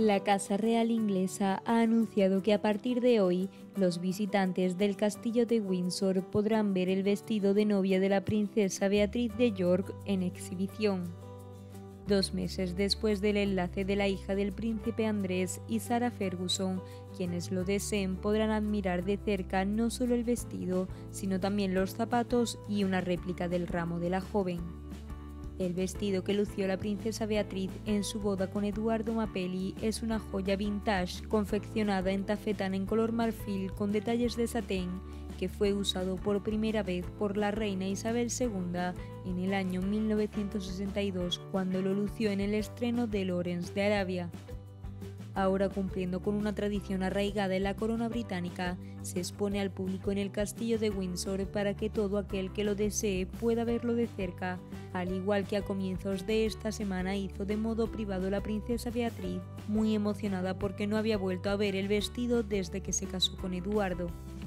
La Casa Real Inglesa ha anunciado que a partir de hoy, los visitantes del Castillo de Windsor podrán ver el vestido de novia de la princesa Beatriz de York en exhibición. 2 meses después del enlace de la hija del príncipe Andrés y Sarah Ferguson, quienes lo deseen podrán admirar de cerca no solo el vestido, sino también los zapatos y una réplica del ramo de la joven. El vestido que lució la princesa Beatriz en su boda con Edoardo Mapelli es una joya vintage confeccionada en tafetán en color marfil con detalles de satén, que fue usado por primera vez por la reina Isabel II en el año 1962 cuando lo lució en el estreno de Lawrence de Arabia. Ahora, cumpliendo con una tradición arraigada en la corona británica, se expone al público en el castillo de Windsor para que todo aquel que lo desee pueda verlo de cerca, al igual que a comienzos de esta semana hizo de modo privado la princesa Beatriz, muy emocionada porque no había vuelto a ver el vestido desde que se casó con Eduardo.